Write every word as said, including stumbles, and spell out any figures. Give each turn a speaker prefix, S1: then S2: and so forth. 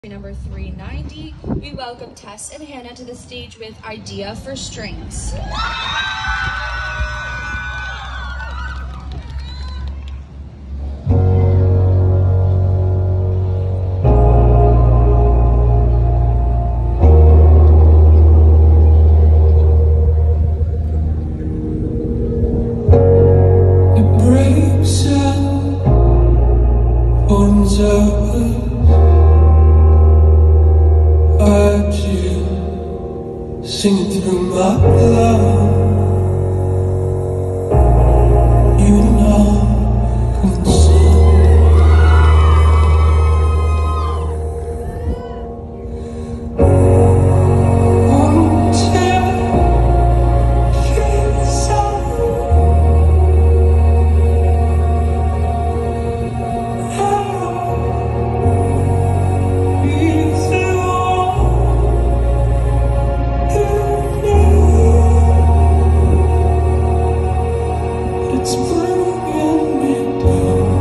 S1: Number three ninety, we welcome Tess and Hannah to the stage with Idea for Strings.
S2: It breaks out, opens up. I do, singing through my blood. You know, can sing. Won't you feel so? It's bringing me down.